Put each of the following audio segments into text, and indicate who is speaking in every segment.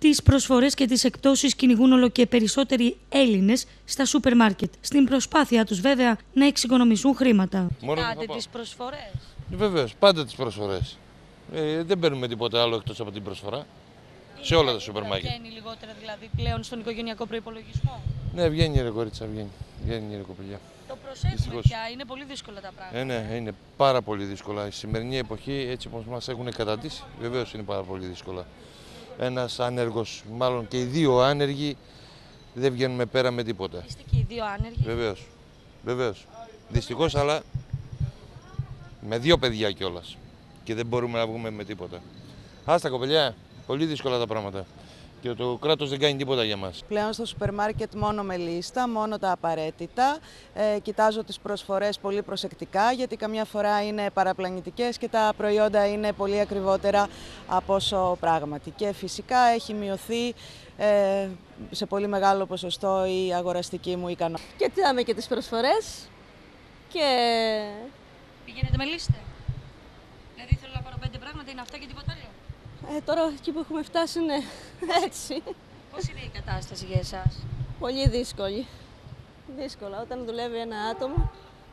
Speaker 1: Τις προσφορές και τις εκπτώσεις κυνηγούν όλο και περισσότεροι Έλληνες στα σούπερ μάρκετ. Στην προσπάθειά τους, βέβαια, να εξοικονομήσουν χρήματα.
Speaker 2: Κοιτάτε τις προσφορές.
Speaker 3: Βεβαίως, πάντα τις προσφορές. Δεν παίρνουμε τίποτα άλλο εκτός από την προσφορά. Σε όλα τα σούπερ μάρκετ.
Speaker 2: Βγαίνει λιγότερα δηλαδή πλέον στον οικογενειακό προϋπολογισμό.
Speaker 3: Ναι, βγαίνει ρε κορίτσα, βγαίνει. Βγαίνει ρε κοπηλιά.
Speaker 2: Το προσέχουμε πια, είναι πολύ δύσκολα τα πράγματα.
Speaker 3: Ναι, είναι πάρα πολύ δύσκολα. Η σημερινή εποχή, έτσι όπως μας έχουν καταντήσει, βεβαίως είναι πάρα πολύ δύσκολα. Ένας άνεργος, μάλλον και οι δύο άνεργοι, δεν βγαίνουμε πέρα με τίποτα.
Speaker 2: Είστε και οι δύο άνεργοι.
Speaker 3: Βεβαίως. Βεβαίως. Δυστυχώς, αλλά με δύο παιδιά κιόλας. Και δεν μπορούμε να βγούμε με τίποτα. Άστα κοπελιά, πολύ δύσκολα τα πράγματα. Και το κράτος δεν κάνει τίποτα για μας.
Speaker 4: Πλέον στο σούπερ μάρκετ μόνο με λίστα, μόνο τα απαραίτητα. Κοιτάζω τις προσφορές πολύ προσεκτικά, γιατί καμιά φορά είναι παραπλανητικές και τα προϊόντα είναι πολύ ακριβότερα από όσο πράγματι. Και φυσικά έχει μειωθεί σε πολύ μεγάλο ποσοστό η αγοραστική μου ικανότητα.
Speaker 5: Και κοιτάμε και τις προσφορές και...
Speaker 2: Πηγαίνετε με λίστα. Δηλαδή θέλω να πάρω 5 πράγματα, είναι αυτά και τίποτα άλλο.
Speaker 5: Τώρα εκεί που έχουμε φτάσει είναι έτσι.
Speaker 2: Πώς είναι η κατάσταση για εσάς?
Speaker 5: Πολύ δύσκολη. Δύσκολα. Όταν δουλεύει ένα άτομο,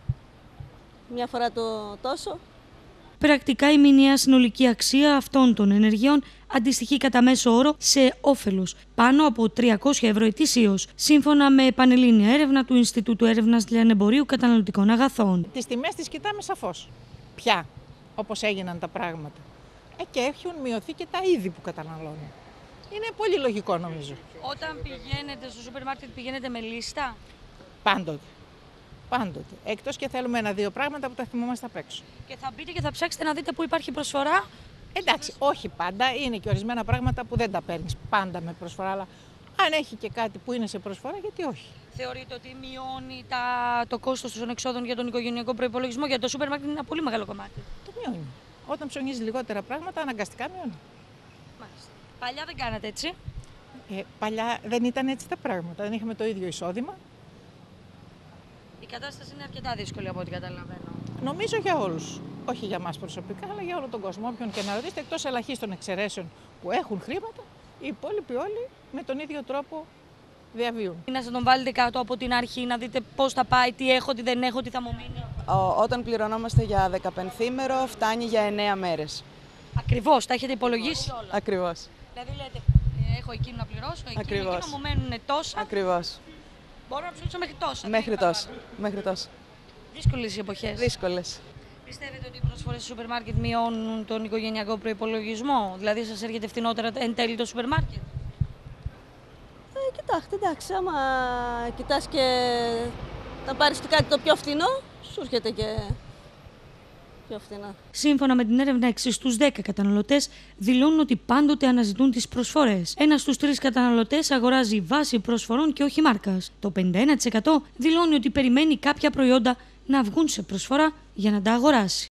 Speaker 5: μια φορά το τόσο.
Speaker 1: Πρακτικά η μηνιαία συνολική αξία αυτών των ενεργειών αντιστοιχεί κατά μέσο όρο σε όφελος πάνω από 300 ευρώ ετησίως, σύμφωνα με πανελλήνια έρευνα του Ινστιτούτου Έρευνας Λιανεμπορίου Καταναλωτικών Αγαθών.
Speaker 6: Τις τιμές τις κοιτάμε σαφώς. Πια, όπως έγιναν τα πράγματα. Και έχουν μειωθεί και τα είδη που καταναλώνουν. Είναι πολύ λογικό νομίζω.
Speaker 2: Όταν πηγαίνετε στο σούπερ μάρκετ, πηγαίνετε με λίστα?
Speaker 6: Πάντοτε. Πάντοτε. Εκτός και θέλουμε ένα-δύο πράγματα που τα θυμόμαστε απ' έξω.
Speaker 2: Και θα μπείτε και θα ψάξετε να δείτε που υπάρχει προσφορά?
Speaker 6: Εντάξει, όχι πάντα. Είναι και ορισμένα πράγματα που δεν τα παίρνεις πάντα με προσφορά. Αλλά αν έχει και κάτι που είναι σε προσφορά, γιατί όχι.
Speaker 2: Θεωρείτε ότι μειώνει το κόστος των εξόδων για τον οικογενειακό προϋπολογισμό? Για το σούπερ μάρκετ είναι ένα πολύ μεγάλο κομμάτι.
Speaker 6: Το μειώνει. Όταν ψωνίζει λιγότερα πράγματα, αναγκαστικά μειώνει.
Speaker 2: Μάλιστα. Παλιά δεν κάνατε έτσι?
Speaker 6: Παλιά δεν ήταν έτσι τα πράγματα. Δεν είχαμε το ίδιο εισόδημα.
Speaker 2: Η κατάσταση είναι αρκετά δύσκολη από ό,τι καταλαβαίνω.
Speaker 6: Νομίζω για όλους. Όχι για μας προσωπικά, αλλά για όλο τον κόσμο. Όποιον και να ρωτήσετε, εκτός ελαχίστων εξαιρέσεων που έχουν χρήματα, οι υπόλοιποι όλοι με τον ίδιο τρόπο διαβίουν.
Speaker 2: Να σας τον βάλετε κάτω από την αρχή, να δείτε πώς θα πάει, τι έχω, τι δεν έχω, τι θα μου μείνει.
Speaker 4: Όταν πληρωνόμαστε για 15ήμερο, φτάνει για 9 μέρες.
Speaker 2: Ακριβώς, τα έχετε υπολογίσει όλα?
Speaker 4: Ακριβώς.
Speaker 2: Δηλαδή λέτε, έχω εκείνο να πληρώσω, εκείνο μου μένουν τόσα.
Speaker 4: Ακριβώς.
Speaker 2: Μπορώ να ψήσω μέχρι τόσα.
Speaker 4: Μέχρι τόσα.
Speaker 2: Δύσκολες οι εποχές.
Speaker 4: Δύσκολες.
Speaker 2: Πιστεύετε ότι οι προσφορές στο σούπερ μάρκετ μειώνουν τον οικογενειακό προϋπολογισμό? Δηλαδή σας έρχεται φθηνότερα εν τέλει το σούπερ μάρκετ?
Speaker 5: Κοιτάξτε, εντάξει, άμα κοιτάς και να πάρεις και κάτι το πιο φθηνό, σου έρχεται και πιο φθηνά.
Speaker 1: Σύμφωνα με την έρευνα, 6 στους 10 καταναλωτές δηλώνουν ότι πάντοτε αναζητούν τις προσφορές. 1 στους 3 καταναλωτές αγοράζει βάση προσφορών και όχι μάρκας. Το 51% δηλώνει ότι περιμένει κάποια προϊόντα να βγουν σε προσφορά για να τα αγοράσει.